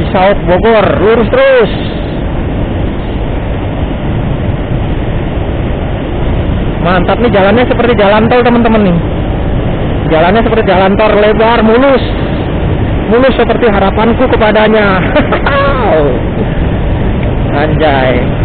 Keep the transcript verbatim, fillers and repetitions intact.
Cisauk Bogor, lurus terus. Mantap nih, jalannya seperti jalan tol teman-teman nih. Jalannya seperti jalan tol, lebar, mulus. Mulus seperti harapanku kepadanya. Anjay.